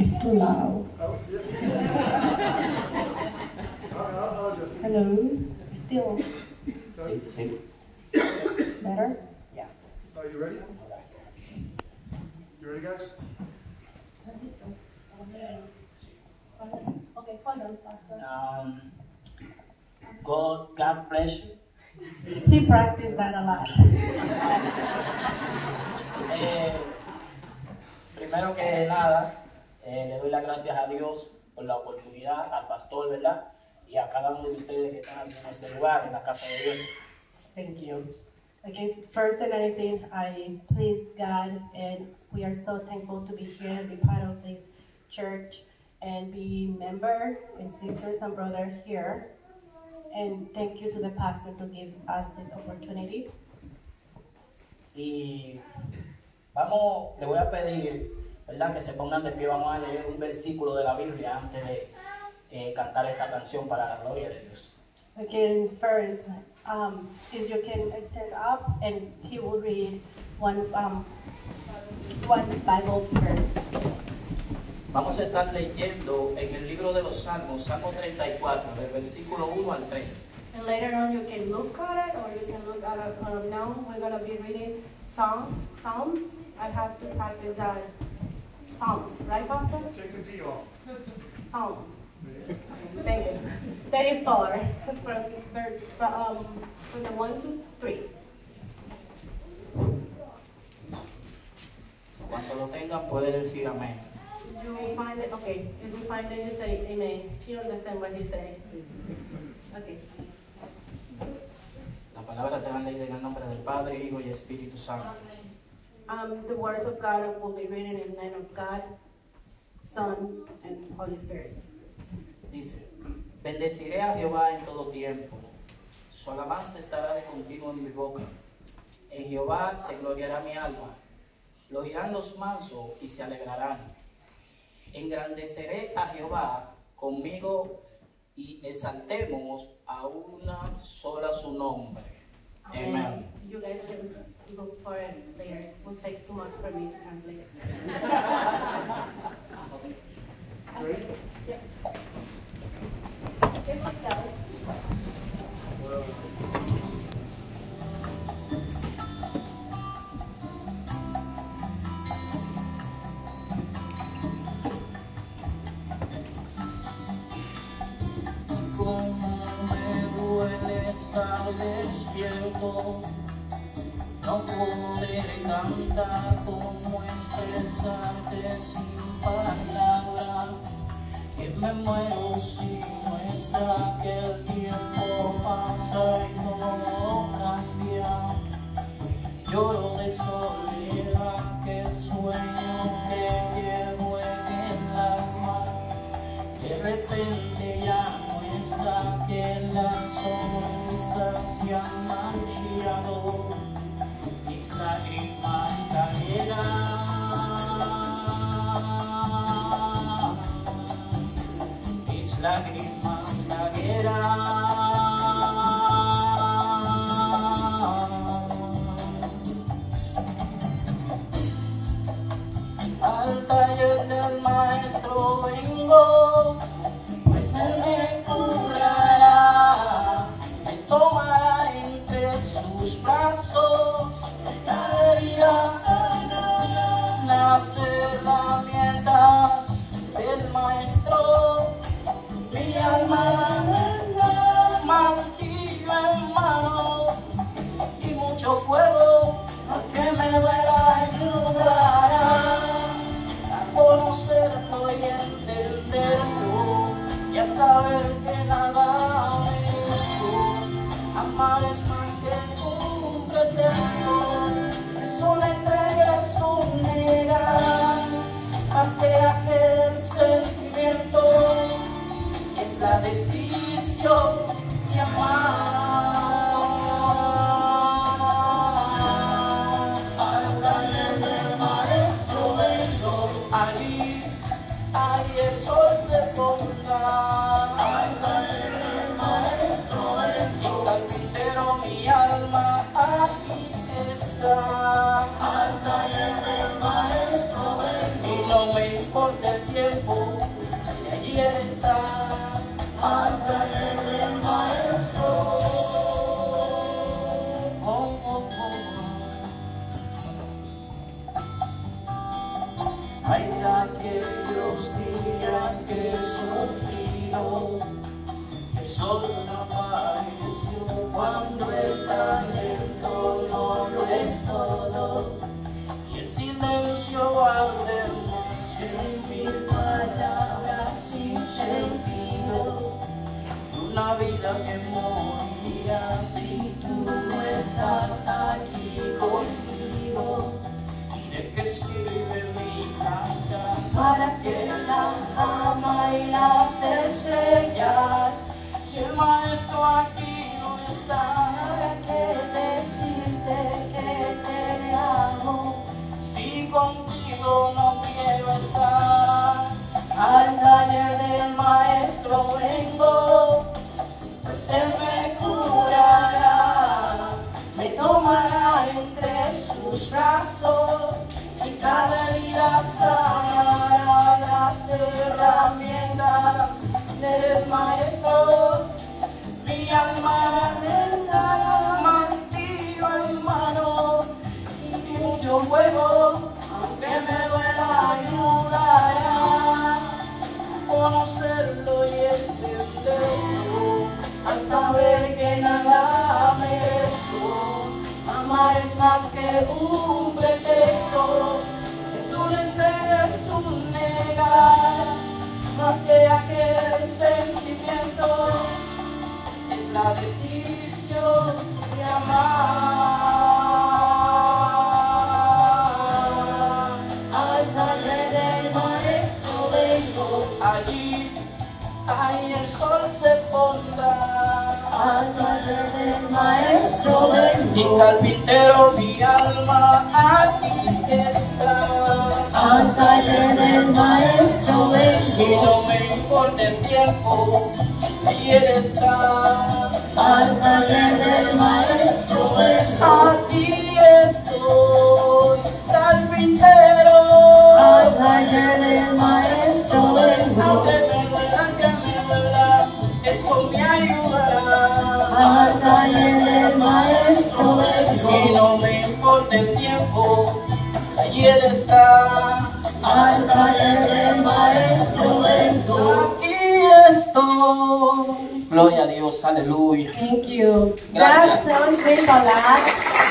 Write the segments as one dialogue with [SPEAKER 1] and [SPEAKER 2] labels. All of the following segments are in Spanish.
[SPEAKER 1] It's too loud.
[SPEAKER 2] Oh, yeah. I'll just.
[SPEAKER 1] Hello? Still
[SPEAKER 3] Sí, sí.
[SPEAKER 1] better? Yeah.
[SPEAKER 2] Are you ready? You ready, guys?
[SPEAKER 1] Okay, hold on, Pastor.
[SPEAKER 3] God bless you.
[SPEAKER 1] He practiced that a lot.
[SPEAKER 3] Primero que nada, le doy las gracias a Dios por la oportunidad, al pastor, ¿verdad? Y a cada uno de ustedes que están aquí en este lugar, en la casa de Dios.
[SPEAKER 1] Thank you. Okay, first than anything, I praise God, and we are so thankful to be here and be part of this church and be member and sisters and brothers here. And thank you to the pastor to give us this opportunity.
[SPEAKER 3] Y vamos, le voy a pedir, ¿verdad? Que se pongan de pie, vamos a leer un versículo de la Biblia antes de cantar esta canción para la gloria de Dios.
[SPEAKER 1] Again, first, if you can stand up, and he will read one Bible verse.
[SPEAKER 3] Vamos a estar leyendo en el libro de los Salmos, Salmo 34, del versículo 1 al 3.
[SPEAKER 1] And later on, you can look at it, or you can look at it. Now we're gonna be reading Psalms. I have to practice that. Psalms, right, Pastor?
[SPEAKER 2] Take the P off.
[SPEAKER 1] Psalms. Thank you. 34, from the 1 to 3.
[SPEAKER 3] Cuando lo tengan, puede decir amén.
[SPEAKER 1] Did you find it? Okay. Did you find it? You say amen. You understand what he's saying? Okay.
[SPEAKER 3] Las palabras se van a leer en el nombre del Padre, Hijo y Espíritu Santo.
[SPEAKER 1] The words of God will be written in the name of God, Son, and Holy Spirit.
[SPEAKER 3] Dice, bendeciré a Jehová en todo tiempo, su alabanza estará de continuo en mi boca. En Jehová se gloriará mi alma, lo oirán los mansos y se alegrarán. Engrandeceré a Jehová conmigo y exaltemos a una sola su nombre. Amen.
[SPEAKER 1] You guys can look for it later. It won't take too much for me to translate it.
[SPEAKER 2] Ready?
[SPEAKER 1] Yeah. Get it down.
[SPEAKER 3] Como me duele estar despierto, no podré cantar como expresarte sin palabras, que me muero si muestra que el tiempo pasa y todo cambia. Lloro de soledad, que el sueño que llevo en el alma de repente ya no está, que las sonrisas se han manchado, mis lágrimas caerán, mis lágrimas caerán. Al taller del maestro vengo, pues él me curará, me tomará entre sus brazos, cada día las herramientas del maestro, mi alma, martillo en mano y mucho fuego, que me duela ayudará a conocerlo y entenderlo, y a saber que nada me hizo. Amar es más que un pretexto, es una entrega, es un negar, más que aquel sentimiento, es la decisión de amar. Al taller del maestro vengo, allí el sol se pondrá. Al taller del maestro vengo, y carpintero mi alma aquí está. Al taller del maestro vengo, y no me importa el tiempo, y allí Él está, al taller del maestro. Hay de aquellos días que he sufrido, el sol no apareció cuando el talento no lo es todo, y el silencio albernoche en mil palabras sin sentido, una vida que moriría si tú no estás aquí conmigo. ¿De qué sirve mi cantar? ¿Para que la fama y las estrellas? Si el maestro aquí no está, ¿para qué decirte que te amo? Si contigo no quiero estar, al taller del maestro vengo, pues Él me curará, me tomará entre sus brazos y cada herida sanará. Las herramientas del maestro, mi alma rendará, martillo en mano y mucho fuego, aunque me duela ayudará a conocerlo y entenderlo, al saber que nada merezco. Amar es más que un pretexto, es una entrega, es un negar, más que aquel sentimiento, es la decisión de amar. Al taller del maestro vengo, allí el sol se pondrá. Al taller del maestro vengo, y carpintero mi alma aquí está. Al taller del maestro vengo, y no me importa el tiempo, ahí Él está. Al taller del maestro vengo, aquí estoy, carpintero. Al taller del maestro vengo, aunque me duela, eso me ayudará. Al taller del maestro vengo, y no me importa el tiempo, allí Él está. Al taller del maestro vengo, aquí estoy. Gloria a Dios, aleluya.
[SPEAKER 1] Thank you.
[SPEAKER 3] Gracias.
[SPEAKER 1] That song means a lot.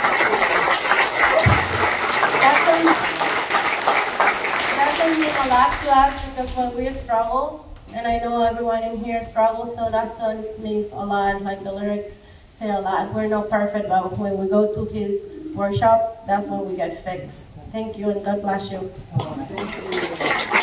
[SPEAKER 1] That song means a lot to us because when we struggle, and I know everyone in here struggles, so that song means a lot. Like the lyrics say a lot. We're not perfect, but when we go to His workshop, that's when we get fixed. Thank you, and God bless you.
[SPEAKER 3] Thank you.